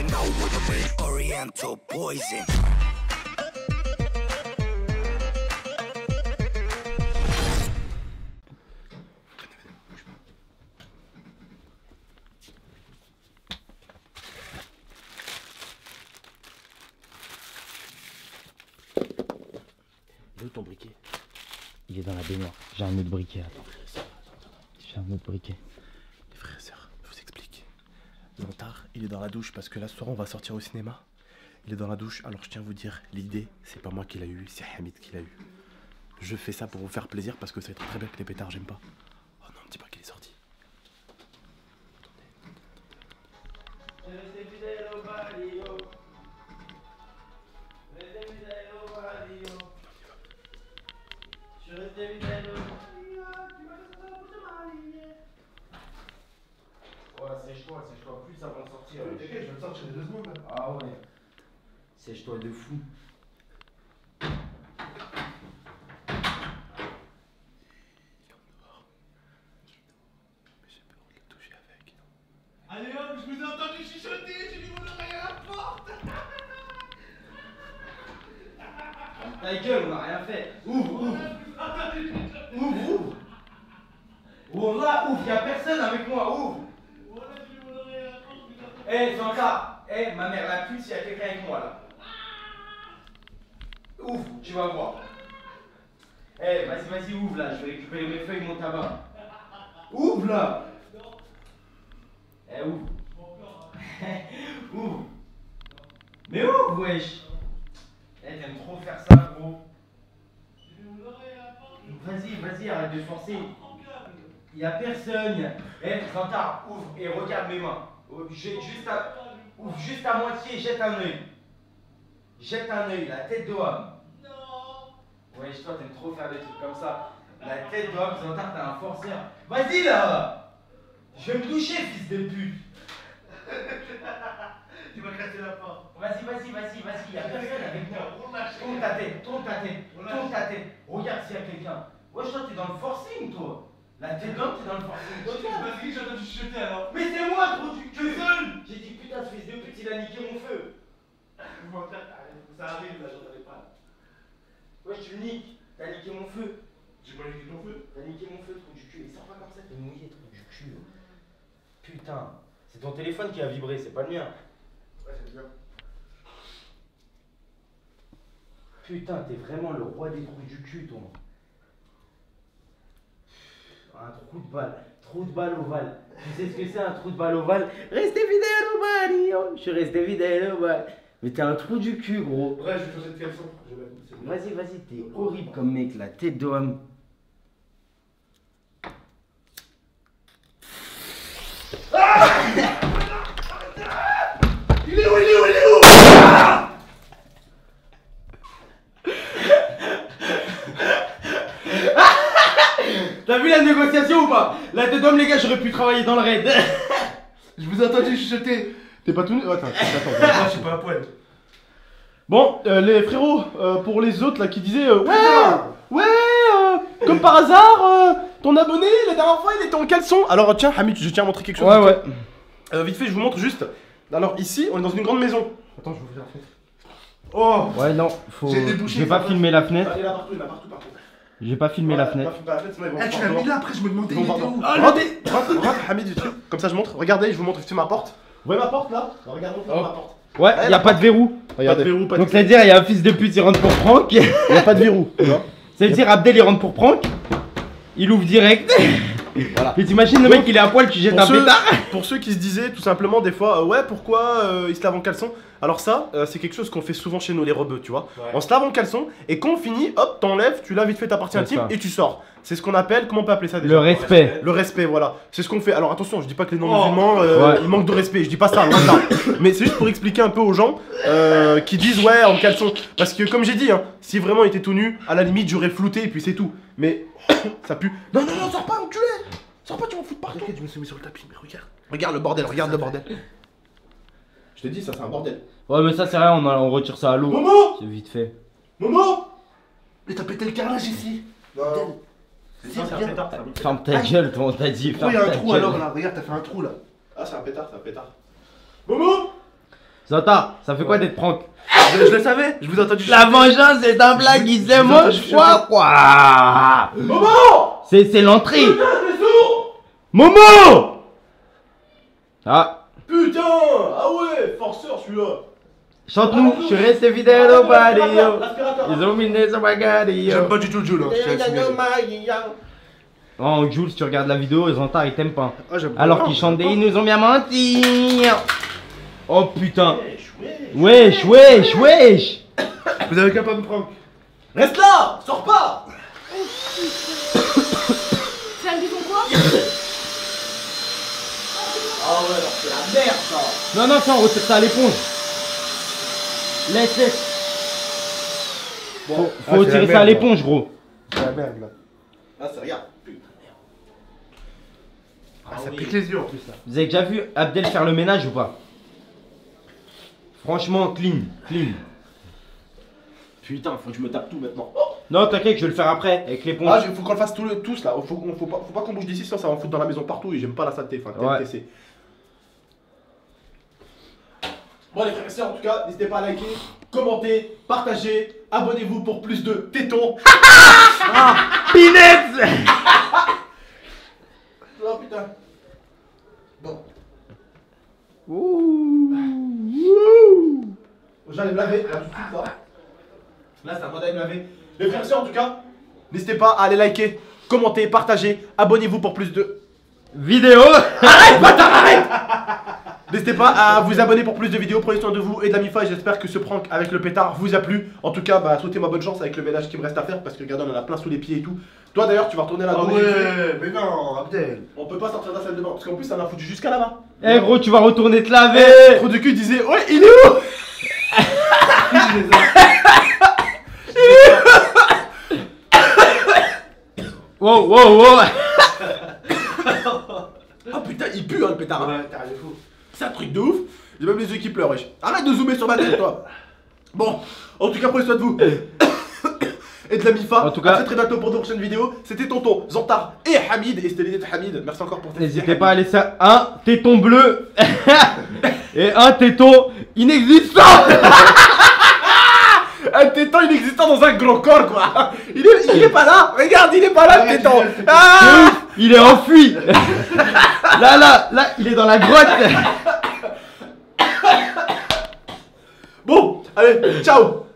know what I mean? Oriental poison. Où est ton briquet? Il est dans la baignoire. J'ai un autre briquet, attends. J'ai un autre briquet. Les frères et sœurs, je vous explique. Lontard, il est dans la douche parce que là ce soir on va sortir au cinéma. Il est dans la douche, alors je tiens à vous dire, l'idée, c'est pas moi qui l'a eu, c'est Hamid qui l'a eu. Je fais ça pour vous faire plaisir parce que c'est très bien que les pétards, j'aime pas. Oh non, ne dis pas qu'il est sorti. Ouais, sèche-toi, plus avant de sortir. T'inquiète, je vais te sortir les 2 secondes là. Ah ouais. Sèche-toi de fou. Allez hop, je vous ai entendu chuchoter, j'ai mis mon oreille à la porte. Ta gueule, on a rien fait. Ouvre. Ouvre là, ouvre, y'a personne avec moi, ouvre. Eh, Zanka, ma mère la pute, s'il y a quelqu'un avec moi là. Ouvre, tu vas voir. Vas-y, ouvre là, je vais récupérer mes feuilles, mon tabac. Ouvre là. Ouvre. Ouvre. Mais ouvre, wesh. T'aimes trop faire ça, gros. Vas-y, arrête de forcer. Y'a personne. Zantar, ouvre et regarde mes mains. Ouvre juste à moitié, jette un œil. La tête d'homme. Non. Wesh, toi, t'aimes trop faire des trucs comme ça. La tête d'homme, Zantar, t'es un forceur. Vas-y là. Je vais me toucher, fils de pute. Tu m'as cassé la porte. Vas-y, y'a personne avec moi. Tourne ta tête. Regarde s'il y a quelqu'un. Wesh, toi, t'es dans le forcing, toi. La tête d'homme, t'es dans le forcing. Vas-y, j'ai entendu chuchoter alors. Mais c'est moi, trop du cul. J'ai dit, putain, ce fils de pute, il a niqué mon feu. Ça arrive là, j'en avais pas. Wesh, tu le niques. T'as niqué mon feu. J'ai pas niqué ton feu. Trou du cul. Et sors pas comme ça, t'es mouillé, trou du cul. Putain, c'est ton téléphone qui a vibré, c'est pas le mien. Ouais, c'est bien. Putain, t'es vraiment le roi des trous du cul, toi. Un trou de balle ovale. Tu sais ce que c'est un trou de balle ovale? Restez fidèle au balle, je suis resté fidèle au balle. Mais t'es un trou du cul, gros. Ouais, je vais changer de caleçon. Vas-y, t'es horrible comme mec, la tête d'homme. Il est où T'as vu la négociation ou pas? La tête d'homme, les gars, j'aurais pu travailler dans le raid. Je vous ai entendu chuchoter. T'es pas tout nu? Attends, Moi, je suis pas à poil. Bon, les frérots, pour les autres là qui disaient comme par hasard, ton abonné la dernière fois il était en caleçon. Alors tiens, Hamid, je tiens à montrer quelque chose. Vite fait, je vous montre juste. Alors ici, on est dans une grande maison. Attends, je vais ouvrir la fenêtre. Oh Ouais, non, faut. J'ai débouché, Je vais pas ça filmer la fenêtre. Il y en a partout. Je vais pas filmer la fenêtre. Tu l'as mis là, après je me demandais il était où. Rentre, Hamid, vite fait. Comme ça je montre. Regardez, je vous montre vite fait ma porte. Vous voyez ma porte là? Regardez ma porte. Ouais, y a pas de verrou. Regardez. Pas de verrou, pas de Donc ça veut dire, y a un fils de pute, il rentre pour prank. y a pas de verrou. Ça veut dire, Abdel, il rentre pour prank. Il ouvre direct. Voilà. Mais t'imagines, le mec, il est à poil, tu jettes un pétard. Pour ceux qui se disaient tout simplement des fois, ouais, pourquoi il se lave en caleçon? Alors ça, c'est quelque chose qu'on fait souvent chez nous les rebeux, tu vois. Ouais. On se lave en caleçon et quand on finit, hop, t'enlèves, tu laves vite fait ta partie C'est intime ça. et tu sors. C'est ce qu'on appelle, comment on peut appeler ça déjà? Le respect. Le respect, voilà. C'est ce qu'on fait. Alors attention, je dis pas que les Oh. non-musulmans, Ouais. ils manquent de respect, je dis pas ça, loin de là. Mais c'est juste pour expliquer un peu aux gens qui disent ouais, en caleçon. Parce que comme j'ai dit, hein, si vraiment il était tout nu, à la limite j'aurais flouté et puis c'est tout. Mais ça pue. Non, sors pas, enculé! Sors pas, tu vas en foutre partout. Je me suis mis sur le tapis, mais regarde. Regarde le bordel, regarde le bordel. Je te dis, ça c'est un bordel. Ouais, mais ça, c'est rien, on retire ça à l'eau. Momo! C'est vite fait. Momo! Mais t'as pété le carrelage ici. Non. C'est un pétard, Ferme ta gueule, toi, on t'a dit. Pourquoi il y a un ferme ta trou gueule. alors là? Regarde, t'as fait un trou là. Ah, c'est un pétard, c'est un pétard. Momo! Zanta, ça fait quoi d'être prank? Je le savais, je vous ai entendu. La vengeance c'est un plat qui se mange froid quoi. Momo. C'est l'entrée. Putain, t'es sourd. Momo. Ah, Putain. Ah ouais, forceur celui-là. chante-nous, je suis resté fidèle au barrio. L'aspirateur. Ils ont mis des bagarillos. J'aime pas du tout le jeu là. je tiens à le signaler. Oh, Jules, tu regardes la vidéo, Zanta il t'aime pas. Ah, j'aime pas. Alors qu'ils chantent des ils nous ont bien menti. Oh putain. Wesh, wesh, wesh. Vous avez qu'à pas me prendre. Reste là. Sors pas. C'est un bidon quoi? Ah ouais, alors c'est la merde ça. Non, non, ça on retire ça à l'éponge. Laisse. Faut retirer ça à l'éponge, gros. C'est la merde là. Ah, c'est regarde. Putain, merde. Ah, ça pique les yeux en plus là. Vous avez déjà vu Abdel faire le ménage ou pas? Franchement, clean, clean. Putain, faut que je me tape tout maintenant. Non, t'inquiète, je vais le faire après, avec l'éponge. Ah, faut qu'on le fasse tous là. Faut pas qu'on bouge d'ici, sinon ça va en foutre dans la maison partout et j'aime pas la saleté. Enfin, Ouais. TMTC. Bon, les frères et sœurs, en tout cas, n'hésitez pas à liker, commenter, partager, abonnez-vous pour plus de tétons. Peanuts. Oh putain. Bon. J'allais me laver, là tout de suite là. Là c'est à moi d'aller me laver. Les frères et sœurs en tout cas, n'hésitez pas à aller liker, commenter, partager, abonnez-vous pour plus de... Vidéo. Arrête bâtard, arrête. N'hésitez pas à vous abonner pour plus de vidéos, prenez soin de vous et d'Amifa et j'espère que ce prank avec le pétard vous a plu. En tout cas, bah souhaitez-moi bonne chance avec le ménage qui me reste à faire parce que regardez on en a plein sous les pieds et tout. Toi d'ailleurs tu vas retourner là-dedans. mais non, Abdel. On peut pas sortir de la salle de bain parce qu'en plus ça m'a foutu jusqu'à là-bas. Eh gros, tu vas retourner te laver. Trop du cul disait ouais il est où? Wow, wow, wow. Ah putain il pue hein le pétard. Ouais, t'as rien de fou. C'est un truc de ouf. J'ai même les yeux qui pleurent wesh. Arrête de zoomer sur ma tête toi. Bon, en tout cas prenez soin de vous. Et de la Mifa. En tout cas, à très bientôt pour de prochaines vidéos. C'était tonton Zantar et Hamid. Et c'était l'idée de Hamid. Merci encore pour tes N'hésitez pas à laisser un téton bleu et un téton inexistant. Un téton inexistant dans un grand corps quoi. Il est pas là. Regarde il est pas là le téton. Ah Il est enfui. Là, il est dans la grotte. bon, allez, ciao.